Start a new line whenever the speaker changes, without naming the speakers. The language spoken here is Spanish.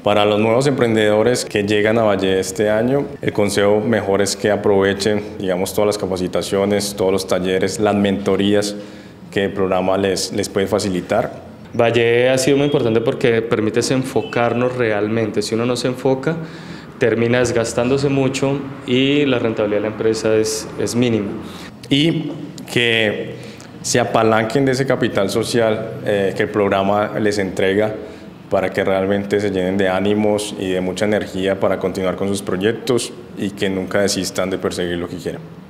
Para los nuevos emprendedores que llegan a Valle este año, el consejo mejor es que aprovechen, digamos, todas las capacitaciones, todos los talleres, las mentorías que el programa les puede facilitar.
Valle ha sido muy importante porque permite enfocarnos realmente. Si uno no se enfoca, termina desgastándose mucho y la rentabilidad de la empresa es mínima.
Y que se apalanquen de ese capital social que el programa les entrega para que realmente se llenen de ánimos y de mucha energía para continuar con sus proyectos y que nunca desistan de perseguir lo que quieren.